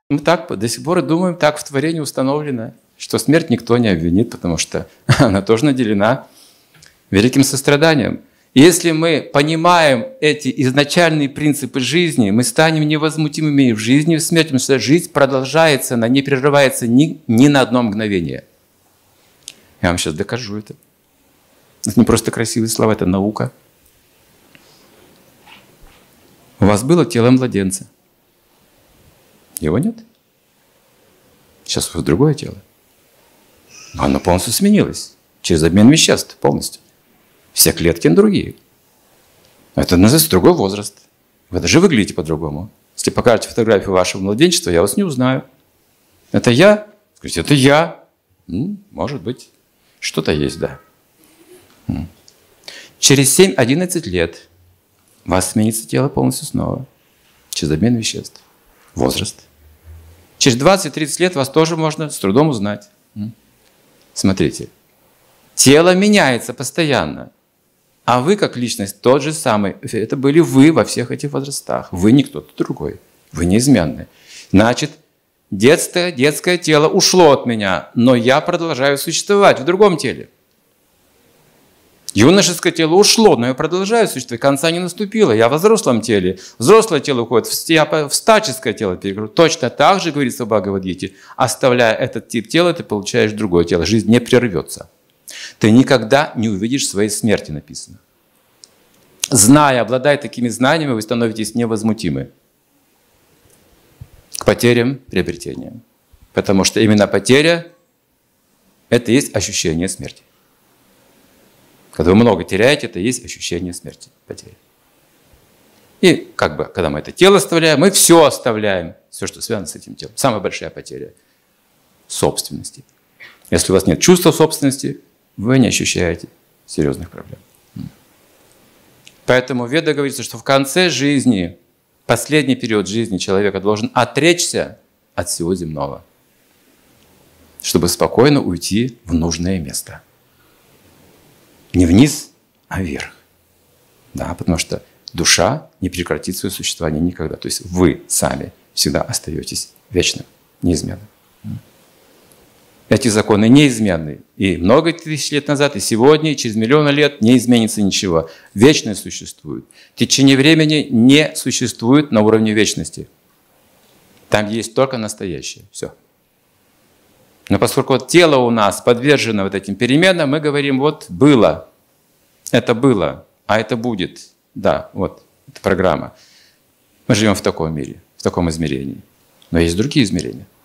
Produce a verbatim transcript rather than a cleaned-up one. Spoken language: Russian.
Мы так до сих пор думаем, так в творении установлено, что смерть никто не обвинит, потому что она тоже наделена великим состраданием. И если мы понимаем эти изначальные принципы жизни, мы станем невозмутимыми в жизни и в смерти, потому что жизнь продолжается, она не прерывается ни, ни на одно мгновение. Я вам сейчас докажу это. Это не просто красивые слова, это наука. У вас было тело младенца. Его нет. Сейчас у вас другое тело. Но оно полностью сменилось. Через обмен веществ полностью. Все клетки другие. Это называется другой возраст. Вы даже выглядите по-другому. Если покажете фотографию вашего младенчества, я вас не узнаю. Это я? Скажите, это я. М, может быть. Что-то есть, да. М. Через семь-одиннадцать лет у вас сменится тело полностью снова. Через обмен веществ. Возраст. Через двадцать-тридцать лет вас тоже можно с трудом узнать. М. Смотрите. Тело меняется постоянно. А вы, как личность, тот же самый. Это были вы во всех этих возрастах. Вы не кто-то другой. Вы неизменны. Значит, детское, детское тело ушло от меня, но я продолжаю существовать в другом теле. Юношеское тело ушло, но я продолжаю существовать. Конца не наступило. Я во взрослом теле. Взрослое тело уходит в старческое тело. Точно так же, говорится в Бхагавад-гите, оставляя этот тип тела, ты получаешь другое тело. Жизнь не прервется. Ты никогда не увидишь своей смерти, написано. Зная, обладая такими знаниями, вы становитесь невозмутимы к потерям, приобретениям. Потому что именно потеря – это и есть ощущение смерти. Когда вы много теряете, это и есть ощущение смерти, потери. И как бы, когда мы это тело оставляем, мы все оставляем, все, что связано с этим телом. Самая большая потеря – собственности. Если у вас нет чувства собственности, вы не ощущаете серьезных проблем. Поэтому в Ведах говорится, что в конце жизни, последний период жизни человека должен отречься от всего земного, чтобы спокойно уйти в нужное место. Не вниз, а вверх. Да, потому что душа не прекратит свое существование никогда. То есть вы сами всегда остаетесь вечным, неизменным. Эти законы неизменны. И много тысяч лет назад, и сегодня, и через миллионы лет не изменится ничего. Вечность существует. Течение времени не существует на уровне вечности. Там есть только настоящее. Все. Но поскольку вот тело у нас подвержено вот этим переменам, мы говорим, вот было, это было, а это будет. Да, вот, это программа. Мы живем в таком мире, в таком измерении. Но есть другие измерения.